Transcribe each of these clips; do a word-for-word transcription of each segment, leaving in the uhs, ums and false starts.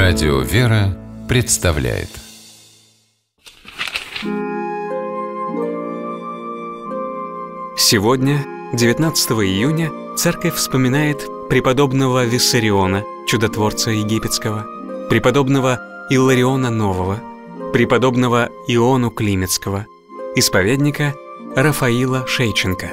Радио «Вера» представляет. Сегодня, девятнадцатого июня, Церковь вспоминает преподобного Виссариона, чудотворца египетского, преподобного Иллариона Нового, преподобного Иону Климецкого, исповедника Рафаила Шейченко.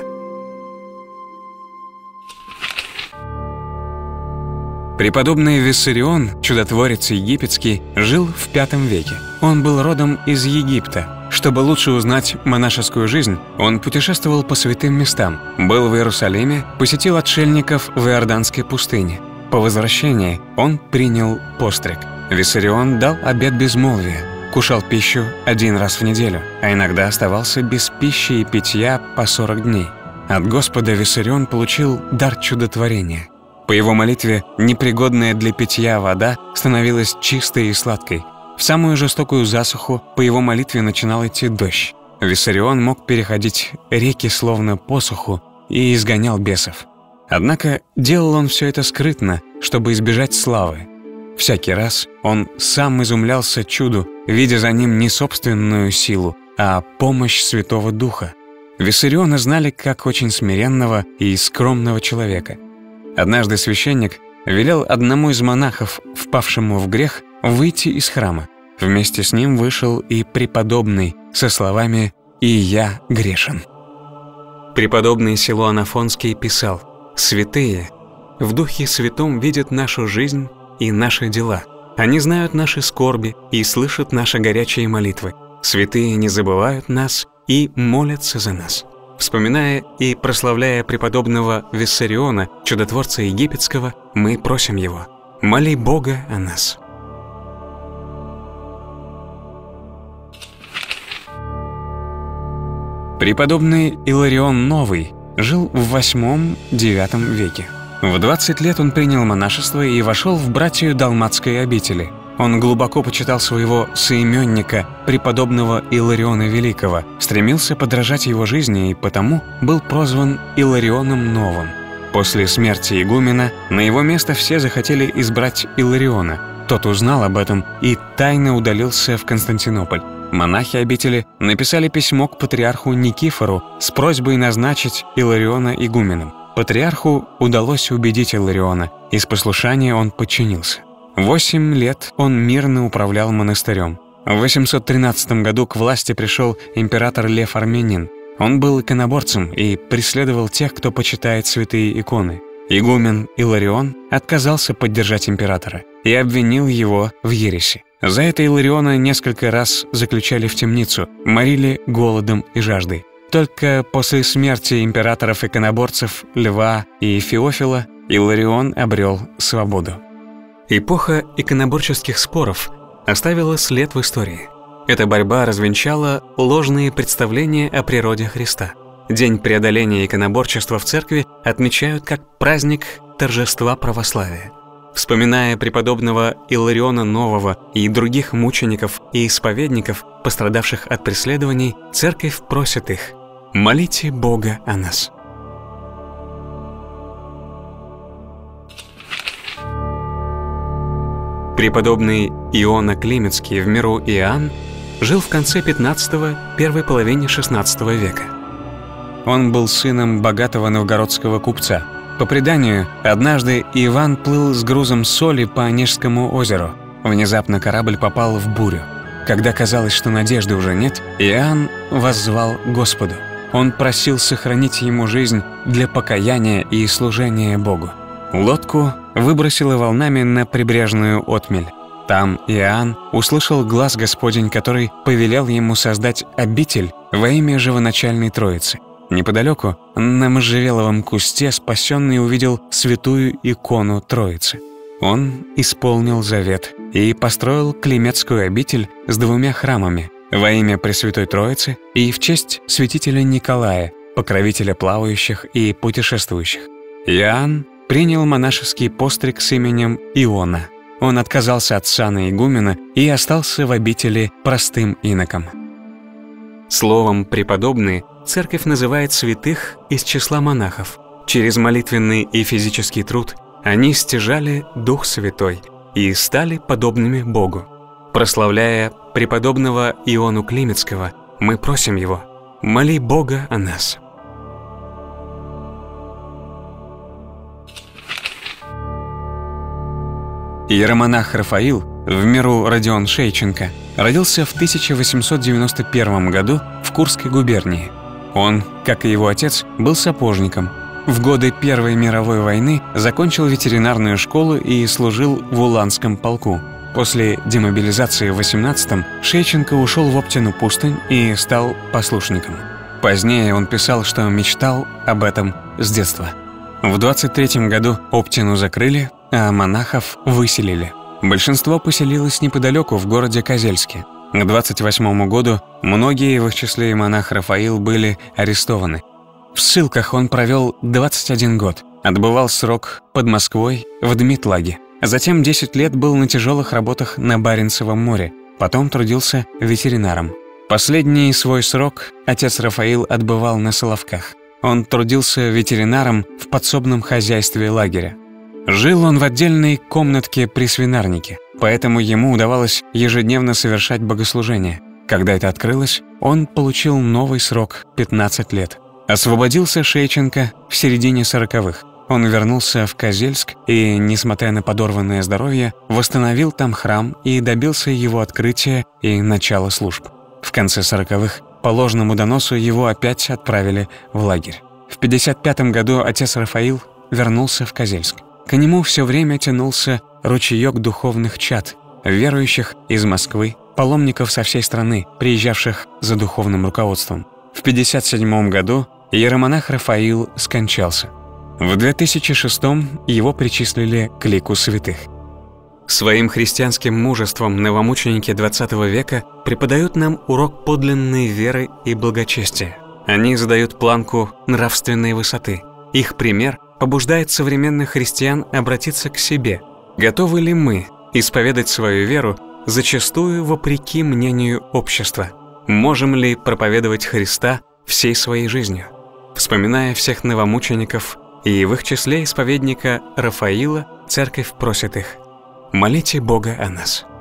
Преподобный Виссарион, чудотворец египетский, жил в пятом веке. Он был родом из Египта. Чтобы лучше узнать монашескую жизнь, он путешествовал по святым местам, был в Иерусалиме, посетил отшельников в Иорданской пустыне. По возвращении он принял постриг. Виссарион дал обет безмолвия, кушал пищу один раз в неделю, а иногда оставался без пищи и питья по сорок дней. От Господа Виссарион получил дар чудотворения. По его молитве непригодная для питья вода становилась чистой и сладкой. В самую жестокую засуху по его молитве начинал идти дождь. Виссарион мог переходить реки словно посуху и изгонял бесов. Однако делал он все это скрытно, чтобы избежать славы. Всякий раз он сам изумлялся чуду, видя за ним не собственную силу, а помощь Святого Духа. Виссариона знали как очень смиренного и скромного человека. Однажды священник велел одному из монахов, впавшему в грех, выйти из храма. Вместе с ним вышел и преподобный со словами «И я грешен». Преподобный Силуан Афонский писал: «Святые в Духе Святом видят нашу жизнь и наши дела. Они знают наши скорби и слышат наши горячие молитвы. Святые не забывают нас и молятся за нас». Вспоминая и прославляя преподобного Виссариона, чудотворца египетского, мы просим его: моли Бога о нас. Преподобный Илларион Новый жил в восьмом-девятом веке. В двадцать лет он принял монашество и вошел в братию Далматской обители. Он глубоко почитал своего соименника, преподобного Иллариона Великого, стремился подражать его жизни и потому был прозван Илларионом Новым. После смерти игумена на его место все захотели избрать Иллариона. Тот узнал об этом и тайно удалился в Константинополь. Монахи обители написали письмо к патриарху Никифору с просьбой назначить Иллариона игуменом. Патриарху удалось убедить Иллариона, и с послушания он подчинился. Восемь лет он мирно управлял монастырем. В восемьсот тринадцатом году к власти пришел император Лев Армянин. Он был иконоборцем и преследовал тех, кто почитает святые иконы. Игумен Илларион отказался поддержать императора и обвинил его в ереси. За это Иллариона несколько раз заключали в темницу, морили голодом и жаждой. Только после смерти императоров-иконоборцев Льва и Феофила Илларион обрел свободу. Эпоха иконоборческих споров оставила след в истории. Эта борьба развенчала ложные представления о природе Христа. День преодоления иконоборчества в церкви отмечают как праздник торжества православия. Вспоминая преподобного Иллариона Нового и других мучеников и исповедников, пострадавших от преследований, церковь просит их: молите Бога о нас. Преподобный Иона Климецкий, в миру Иоанн, жил в конце пятнадцатого – первой половине шестнадцатого века. Он был сыном богатого новгородского купца. По преданию, однажды Иван плыл с грузом соли по Онежскому озеру. Внезапно корабль попал в бурю. Когда казалось, что надежды уже нет, Иоанн воззвал Господу. Он просил сохранить ему жизнь для покаяния и служения Богу. Лодку выбросило волнами на прибрежную отмель. Там Иоанн услышал глас Господень, который повелел ему создать обитель во имя живоначальной Троицы. Неподалеку, на можжевеловом кусте, спасенный увидел святую икону Троицы. Он исполнил завет и построил Климецкую обитель с двумя храмами во имя Пресвятой Троицы и в честь святителя Николая, покровителя плавающих и путешествующих. Иоанн принял монашеский постриг с именем Иона. Он отказался от сана игумена и остался в обители простым иноком. Словом «преподобные» церковь называет святых из числа монахов. Через молитвенный и физический труд они стяжали Дух Святой, и стали подобными Богу. Прославляя преподобного Иону Климецкого, мы просим его: моли Бога о нас. Иеромонах Рафаил, в миру Родион Шейченко, родился в тысяча восемьсот девяносто первом году в Курской губернии. Он, как и его отец, был сапожником. В годы Первой мировой войны закончил ветеринарную школу и служил в Уланском полку. После демобилизации в восемнадцатом Шейченко ушел в Оптину пустынь и стал послушником. Позднее он писал, что мечтал об этом с детства. В двадцать третьем году Оптину закрыли, а монахов выселили. Большинство поселилось неподалеку, в городе Козельске. К двадцать восьмому году многие, в их числе и монах Рафаил, были арестованы. В ссылках он провел двадцать один год, отбывал срок под Москвой в Дмитлаге. Затем десять лет был на тяжелых работах на Баренцевом море, потом трудился ветеринаром. Последний свой срок отец Рафаил отбывал на Соловках. Он трудился ветеринаром в подсобном хозяйстве лагеря. Жил он в отдельной комнатке при свинарнике, поэтому ему удавалось ежедневно совершать богослужение. Когда это открылось, он получил новый срок – пятнадцать лет. Освободился Шейченко в середине сороковых. Он вернулся в Козельск и, несмотря на подорванное здоровье, восстановил там храм и добился его открытия и начала служб. В конце сороковых по ложному доносу его опять отправили в лагерь. В пятьдесят пятом году отец Рафаил вернулся в Козельск. К нему все время тянулся ручеек духовных чад, верующих из Москвы, паломников со всей страны, приезжавших за духовным руководством. В пятьдесят седьмом году иеромонах Рафаил скончался. В две тысячи шестом его причислили к лику святых. Своим христианским мужеством новомученики двадцатого века преподают нам урок подлинной веры и благочестия. Они задают планку нравственной высоты. Их пример побуждает современных христиан обратиться к себе. Готовы ли мы исповедать свою веру, зачастую вопреки мнению общества? Можем ли проповедовать Христа всей своей жизнью? Вспоминая всех новомучеников и в их числе исповедника Рафаила, церковь просит их: молите Бога о нас.